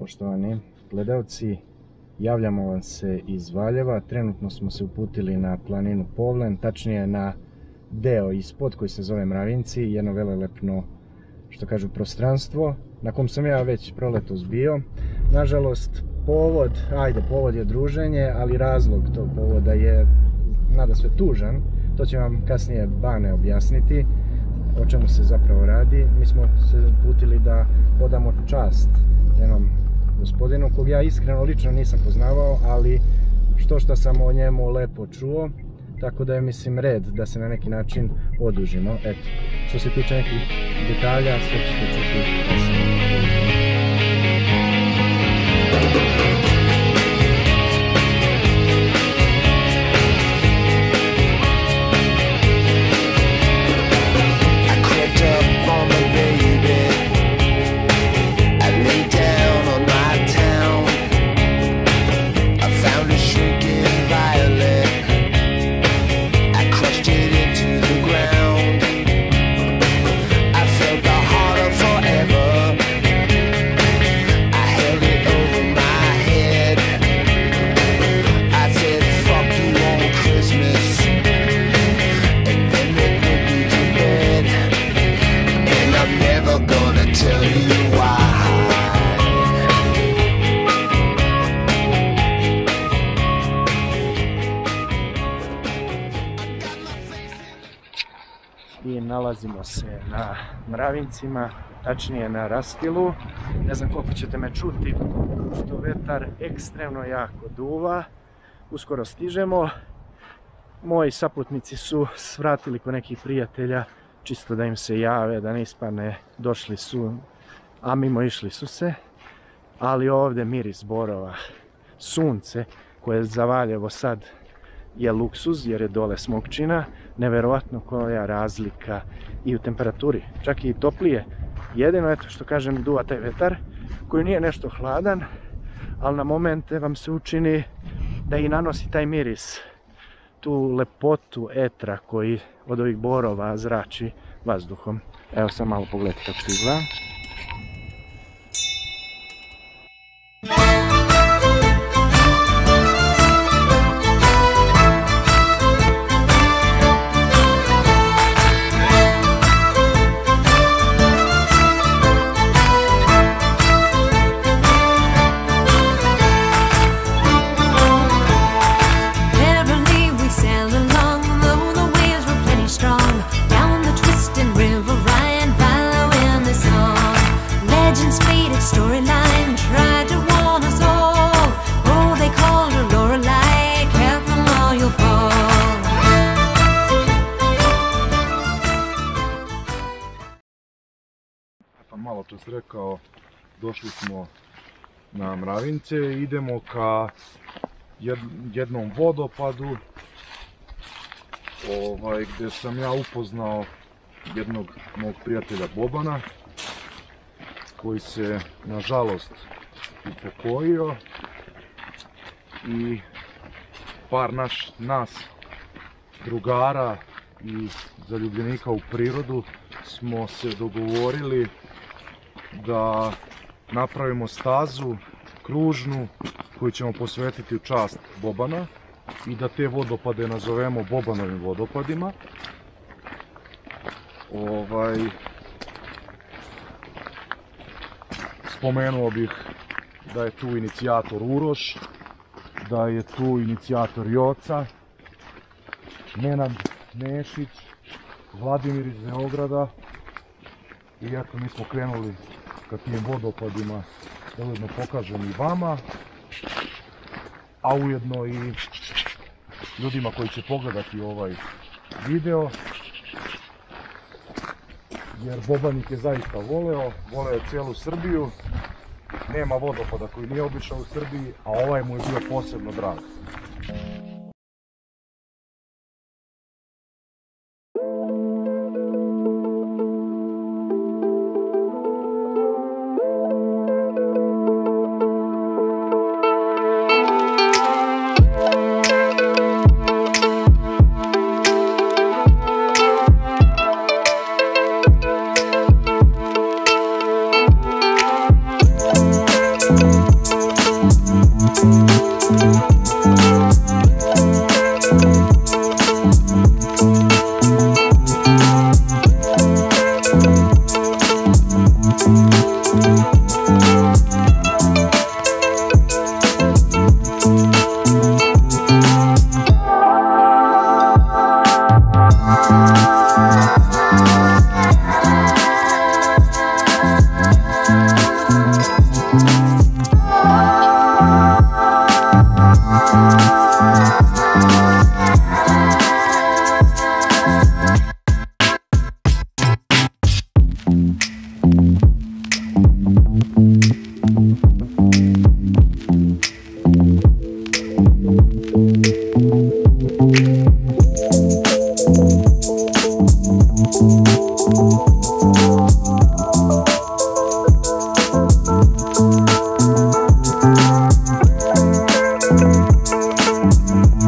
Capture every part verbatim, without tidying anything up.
poštovani gledalci, javljamo vam se iz Valjeva. Trenutno smo se uputili na planinu Povlen, tačnije na deo ispod koji se zove Mravinci, jedno velelepno, što kažu, prostranstvo na kom sam ja već proletos bio. Nažalost, povod, ajde, povod je druženje, ali razlog tog povoda je nadasve tužan. To će vam kasnije Bane objasniti o čemu se zapravo radi. Mi smo se uputili da odamo čast jednom gospodinu kog ja iskreno lično nisam poznavao, ali što što sam o njemu lepo čuo, tako da je, mislim, red da se na neki način odužimo. Eto, što se tiče nekih detalja, sve ćete čuti kasnije. I nalazimo se na Mravincima, tačnije na rastilu. Ne znam koliko ćete me čuti, što vetar ekstremno jako duva. Uskoro stižemo. Moji saputnici su svratili kod nekih prijatelja, čisto da im se jave, da ne ispadne došli su, a mimo išli su se. Ali ovdje miris borova, sunce koje za Valjevo sad je luksuz jer je dole smokčina, neverovatno koja razlika i u temperaturi, čak i toplije. Jedino, eto što kažem, duva taj vetar koji nije nešto hladan, ali na momente vam se učini da i nanosi taj miris, tu lepotu etra koji od ovih borova zrači vazduhom. Evo sam malo pogledajte kako to izgleda. Malo to sam rekao, došli smo na Mravince i idemo ka jednom vodopadu ovaj, gdje sam ja upoznao jednog mog prijatelja Bobana koji se nažalost upokojio i par naš, nas drugara i zaljubljenika u prirodu smo se dogovorili da napravimo stazu kružnu koju ćemo posvetiti u čast Bobana i da te vodopade nazovemo Bobanovim vodopadima. Ovaj, spomenuo bih da je tu inicijator Uroš, da je tu inicijator Joca, Nenad Nešić, Vladimir iz Beograda. I eto, mi smo krenuli ka tim vodopadima da ujedno pokažem i vama, a ujedno i ljudima koji će pogledati ovaj video, jer Bobanik je zaista voleo, voleo je cijelu Srbiju, nema vodopada koji nije obišao u Srbiji, a ovaj mu je bio posebno drag. We'll be right back.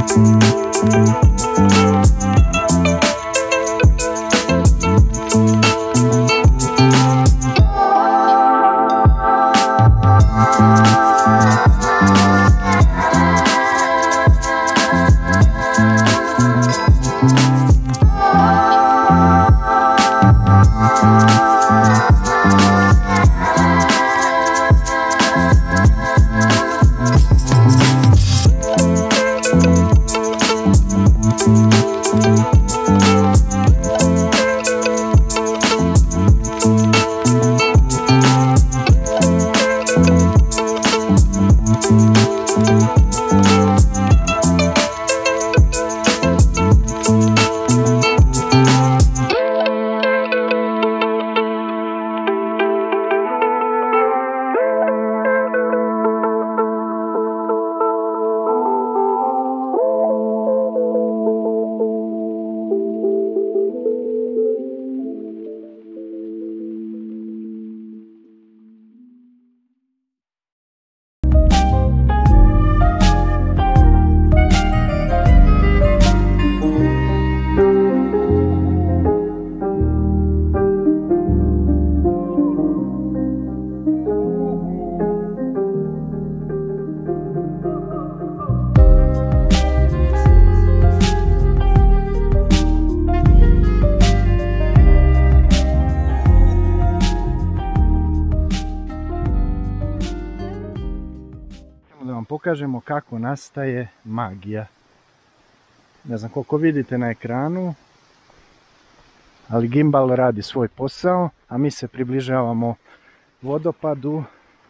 Da vam pokažemo kako nastaje magija. Ne znam koliko vidite na ekranu, ali gimbal radi svoj posao, a mi se približavamo vodopadu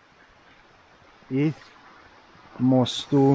i mostu.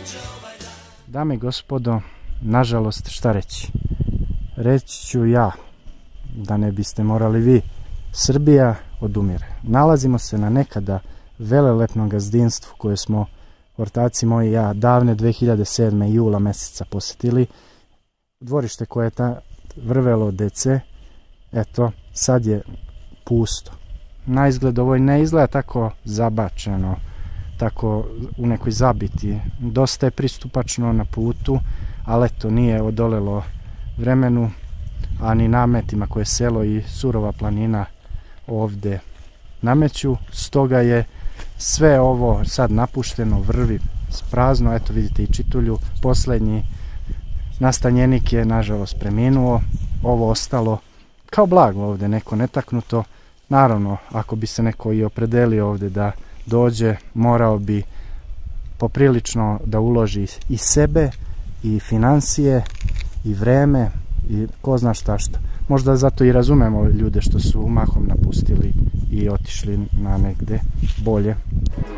Dame i gospodo, nažalost, šta reći? Reći ću ja, da ne biste morali vi. Srbija odumire. Nalazimo se na nekada velelepnom gazdinstvu koje smo, ortaci moji i ja, davne dve hiljade sedme. jula meseca posjetili. Dvorište koje je ta vrvelo dece, eto, sad je pusto. Na izgled ovo ne izgleda tako zabačeno, tako u nekoj zabiti. Dosta je pristupačno na putu, ali eto, nije odolelo vremenu, a ni nametima koje selo i surova planina ovdje nameću. Stoga je sve ovo sad napušteno, vrvi, prazno. Eto, vidite i čitulju. Posljednji nastanjenik je nažalost preminuo. Ovo ostalo kao blago ovdje, neko netaknuto. Naravno, ako bi se neko i opredelio ovdje da dođe, morao bi poprilično da uloži i sebe, i financije, i vreme, i ko zna šta šta. Možda zato i razumemo ljude što su mahom napustili i otišli na negde bolje.